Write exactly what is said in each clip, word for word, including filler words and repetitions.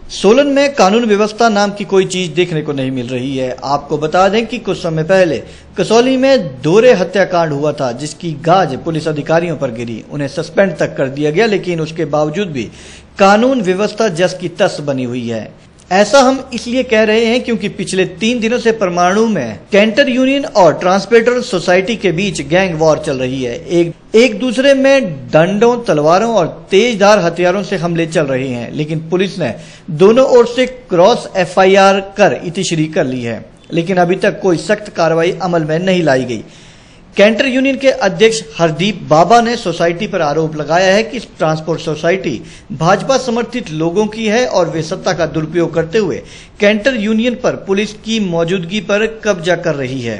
सोलन में कानून व्यवस्था नाम की कोई चीज देखने को नहीं मिल रही है। आपको बता दें कि कुछ समय पहले कसौली में दोहरे हत्याकांड हुआ था, जिसकी गाज पुलिस अधिकारियों पर गिरी। उन्हें सस्पेंड तक कर दिया गया, लेकिन उसके बावजूद भी कानून व्यवस्था जस की तस बनी हुई है। ऐसा हम इसलिए कह रहे हैं क्योंकि पिछले तीन दिनों से परमाणु में कैंटर यूनियन और ट्रांसपोर्टर सोसाइटी के बीच गैंग वॉर चल रही है। एक एक दूसरे में डंडों, तलवारों और तेजधार हथियारों से हमले चल रहे हैं, लेकिन पुलिस ने दोनों ओर से क्रॉस एफ आई आर कर इतिश्री कर ली है, लेकिन अभी तक कोई सख्त कार्रवाई अमल में नहीं लाई गई। कैंटर यूनियन के अध्यक्ष हरदीप बाबा ने सोसाइटी पर आरोप लगाया है कि ट्रांसपोर्ट सोसाइटी भाजपा समर्थित लोगों की है और वे सत्ता का दुरुपयोग करते हुए कैंटर यूनियन पर पुलिस की मौजूदगी पर कब्जा कर रही है।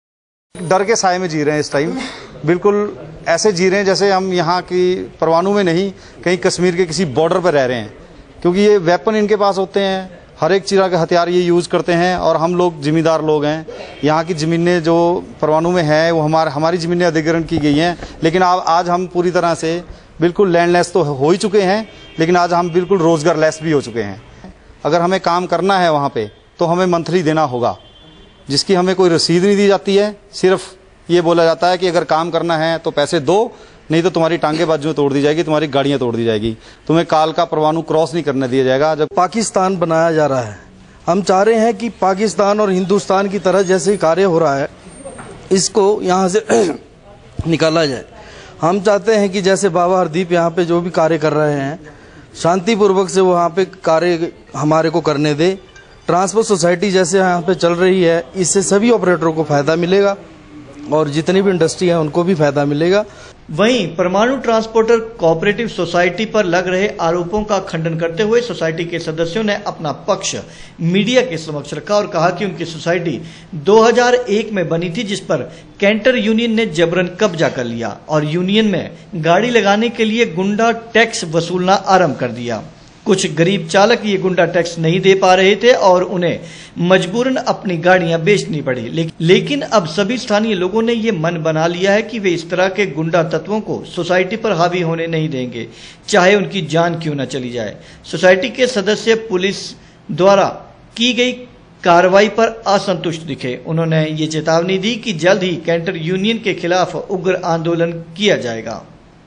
डर के साए में जी रहे हैं इस टाइम, बिल्कुल ऐसे जी रहे हैं जैसे हम यहाँ की परमाणु में नहीं, कहीं कश्मीर के किसी बॉर्डर पर रह रहे हैं, क्योंकि ये वेपन इनके पास होते हैं, हर एक चीज़ के हथियार ये यूज़ करते हैं। और हम लोग जिम्मेदार लोग हैं, यहाँ की ज़मीनें जो परमाणु में है वो हमारे हमारी ज़मीनें अधिग्रहण की गई हैं, लेकिन आज आज हम पूरी तरह से बिल्कुल लैंडलेस तो हो ही चुके हैं, लेकिन आज हम बिल्कुल रोजगार लेस भी हो चुके हैं। अगर हमें काम करना है वहाँ पे तो हमें मंथली देना होगा, जिसकी हमें कोई रसीद नहीं दी जाती है। सिर्फ ये बोला जाता है कि अगर काम करना है तो पैसे दो, नहीं तो तुम्हारी टांगे बाजुएं तोड़ दी जाएगी, तुम्हारी गाड़ियां तोड़ दी जाएगी, तुम्हें काल का परमाणु क्रॉस नहीं करने दिया जाएगा। जब पाकिस्तान बनाया जा रहा है, हम चाह रहे हैं कि पाकिस्तान और हिंदुस्तान की तरह जैसे कार्य हो रहा है इसको यहाँ से निकाला जाए। हम चाहते हैं कि जैसे बाबा हरदीप यहाँ पे जो भी कार्य कर रहे हैं शांतिपूर्वक से वो यहाँ पे कार्य हमारे को करने दे। ट्रांसपोर्ट सोसाइटी जैसे यहाँ पे चल रही है, इससे सभी ऑपरेटरों को फायदा मिलेगा और जितनी भी इंडस्ट्री है उनको भी फायदा मिलेगा। वहीं परमाणु ट्रांसपोर्टर कोऑपरेटिव सोसाइटी पर लग रहे आरोपों का खंडन करते हुए सोसाइटी के सदस्यों ने अपना पक्ष मीडिया के समक्ष रखा और कहा कि उनकी सोसाइटी दो हज़ार एक में बनी थी, जिस पर कैंटर यूनियन ने जबरन कब्जा कर लिया और यूनियन में गाड़ी लगाने के लिए गुंडा टैक्स वसूलना आरंभ कर दिया। कुछ गरीब चालक ये गुंडा टैक्स नहीं दे पा रहे थे और उन्हें मजबूरन अपनी गाड़ियां बेचनी पड़ी, ले, लेकिन अब सभी स्थानीय लोगों ने ये मन बना लिया है कि वे इस तरह के गुंडा तत्वों को सोसाइटी पर हावी होने नहीं देंगे, चाहे उनकी जान क्यों न चली जाए। सोसाइटी के सदस्य पुलिस द्वारा की गई कार्रवाई पर असंतुष्ट दिखे। उन्होंने ये चेतावनी दी कि जल्द ही कैंटर यूनियन के खिलाफ उग्र आंदोलन किया जाएगा।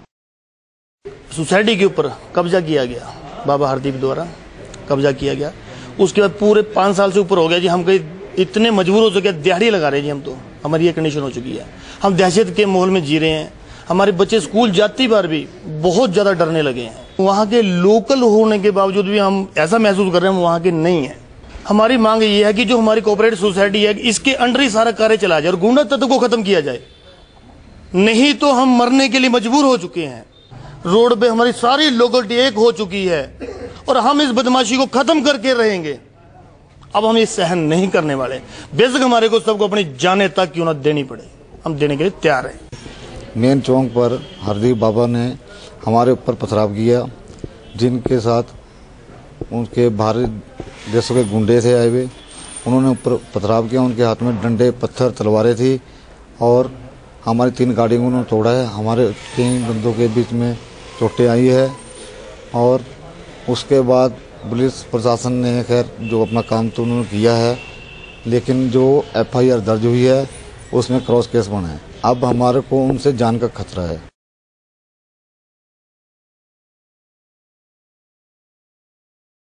सोसाइटी के ऊपर कब्जा किया गया, बाबा हरदीप द्वारा कब्जा किया गया। उसके बाद पूरे पाँच साल से ऊपर हो गया जी, हम कहीं इतने मजबूर हो चुके हैं, दिहाड़ी लगा रहे हैं जी हम तो, हमारी ये कंडीशन हो चुकी है। हम दहशत के माहौल में जी रहे हैं, हमारे बच्चे स्कूल जाती बार भी बहुत ज्यादा डरने लगे हैं। वहाँ के लोकल होने के बावजूद भी हम ऐसा महसूस कर रहे हैं हम वहाँ के नहीं है। हमारी मांग ये है कि जो हमारी कोऑपरेटिव सोसाइटी है इसके अंडर ही सारा कार्य चला जाए और गुंडा तत्व को खत्म किया जाए, नहीं तो हम मरने के लिए मजबूर हो चुके हैं। रोड पे हमारी सारी लोकलिटी एक हो चुकी है और हम इस बदमाशी को खत्म करके रहेंगे। अब हम ये सहन नहीं करने वाले, बेशक हमारे को सबको अपनी जाने तक क्यों ना देनी पड़े, हम देने के लिए तैयार हैं। मेन चौक पर हरदीप बाबा ने हमारे ऊपर पथराव किया, जिनके साथ उनके बाहरी देशों के गुंडे थे आए हुए, उन्होंने ऊपर पथराव किया। उनके हाथ में डंडे, पत्थर, तलवारें थी और हमारी तीन गाड़ियों को उन्होंने तोड़ा है। हमारे तीन बंदों के बीच में चोटें आई है और उसके बाद पुलिस प्रशासन ने खैर जो अपना काम तो उन्होंने किया है, लेकिन जो एफ आई आर दर्ज हुई है उसमें क्रॉस केस बना है। अब हमारे को उनसे जान का खतरा है।